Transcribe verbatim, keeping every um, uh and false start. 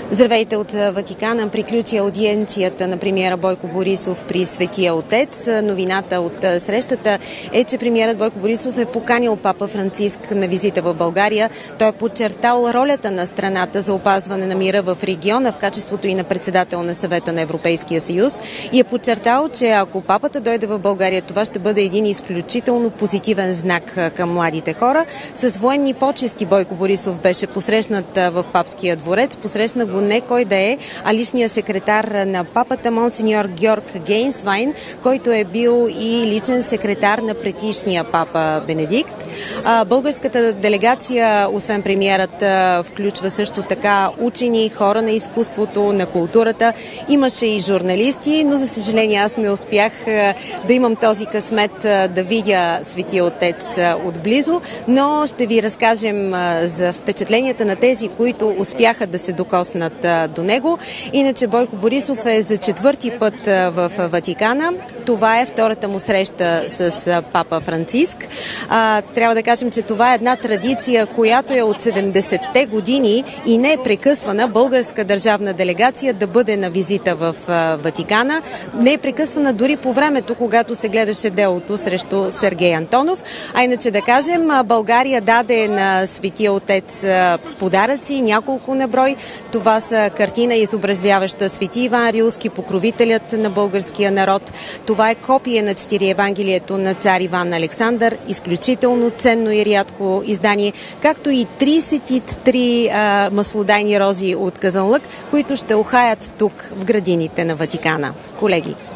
Здравейте от Ватикана. Приключи аудиенцията на премиера Бойко Борисов при Светия Отец. Новината от срещата е, че премиерът Бойко Борисов е поканил папа Франциск на визита в България. Той е подчертал ролята на страната за опазване на мира в региона в качеството и на председател на Съвета на Европейския съюз и е подчертал, че ако папата дойде в България, това ще бъде един изключително позитивен знак към младите хора. С военни почести Бойко Борисов беше посрещнат в Папския дворец. Посрещна го не кой да е, а личния секретар на папата монсеньор Георг Гейнсвайн, който е бил и личен секретар на предишния папа Бенедикт. Българската делегация, освен премиерът, включва също така учени, хора на изкуството, на културата. Имаше и журналисти, но за съжаление аз не успях да имам този късмет да видя Светия Отец отблизо, но ще ви разкажем за впечатленията на тези, които успяха да се докоснат до него. Иначе Бойко Борисов е за четвърти път в Ватикана. Това е втората му среща с папа Франциск. А, трябва да кажем, че това е една традиция, която е от седемдесетте години и не е прекъсвана българска държавна делегация да бъде на визита в Ватикана. Не е прекъсвана дори по времето, когато се гледаше делото срещу Сергей Антонов. А иначе да кажем, България даде на Светия Отец подаръци, няколко на брой. Това са картина, изобразяваща Свети Иван Рилски, покровителят на българския народ. Това е копие на четири Евангелието на цар Иван Александър, изключително ценно и рядко издание, както и тридесет и три а, маслодайни рози от Казанлък, които ще ухаят тук в градините на Ватикана. Колеги,